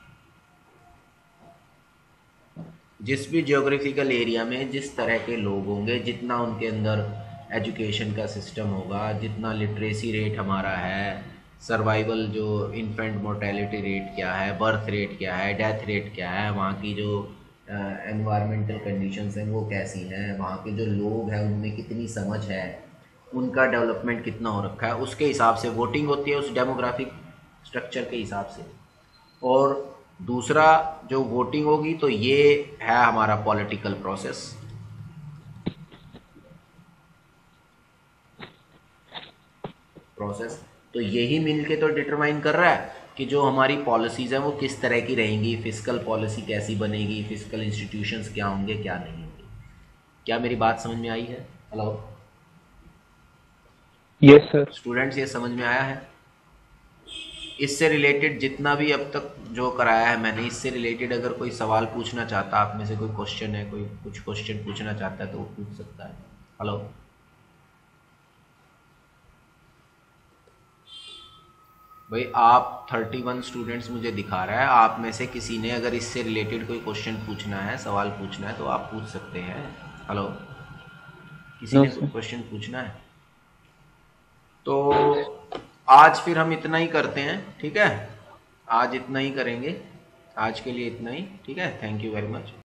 जिस भी जियोग्राफिकल एरिया में जिस तरह के लोग होंगे, जितना उनके अंदर एजुकेशन का सिस्टम होगा, जितना लिटरेसी रेट हमारा है, सर्वाइवल जो इन्फेंट मोर्टेलिटी रेट क्या है, बर्थ रेट क्या है, डेथ रेट क्या है, वहाँ की जो एनवायरमेंटल कंडीशंस हैं वो कैसी हैं, वहाँ के जो लोग हैं उनमें कितनी समझ है, उनका डेवलपमेंट कितना हो रखा है, उसके हिसाब से वोटिंग होती है, उस डेमोग्राफिक स्ट्रक्चर के हिसाब से। और दूसरा जो वोटिंग होगी, तो ये है हमारा पॉलिटिकल प्रोसेस। तो यही मिलके तो डिटरमाइन कर रहा है कि जो हमारी पॉलिसीज़ हैं वो किस तरह की रहेंगी, फिजिकल पॉलिसी कैसी बनेगी, फिजिकल इंस्टीट्यूशंस क्या होंगे क्या नहीं होंगे। क्या मेरी बात समझ में आई है? Hello Yes, sir. स्टूडेंट्स, ये समझ में आया है? इससे रिलेटेड जितना भी अब तक जो कराया है मैंने, इससे रिलेटेड अगर कोई सवाल पूछना चाहता, आप में से कोई क्वेश्चन है, कोई कुछ क्वेश्चन पूछना चाहता है तो वो पूछ सकता है। हेलो भाई, आप 31 स्टूडेंट्स मुझे दिखा रहा है, आप में से किसी ने अगर इससे रिलेटेड कोई क्वेश्चन पूछना है, सवाल पूछना है तो आप पूछ सकते हैं। हेलो, किसी No, ने sir. क्वेश्चन पूछना है? तो आज फिर हम इतना ही करते हैं, ठीक है? आज इतना ही करेंगे, आज के लिए इतना ही, ठीक है? Thank you very much.